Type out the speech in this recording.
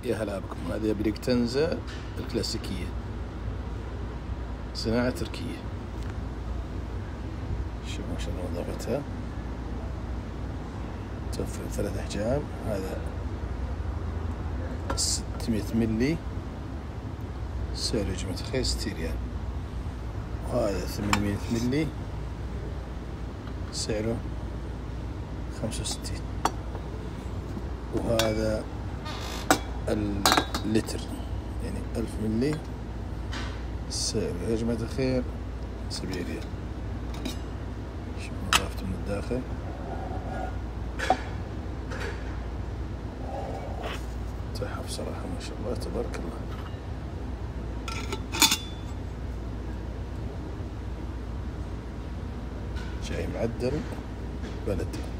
يا هلا بكم. هذه بريكتنزا الكلاسيكية، صناعة تركية. شوفوا شلون نظافتها، توفر 3 أحجام. هذا 600 ملي، سعره يا جماعة الخير 60 ريال. وهذا 800 ملي، سعره 65. وهذا اللتر يعني 1000 ملي، سعره يا جماعة الخير 70 ريال. شوفوا نظافته من الداخل، تحف صراحة ما شاء الله تبارك الله. جاي معدل بلدي.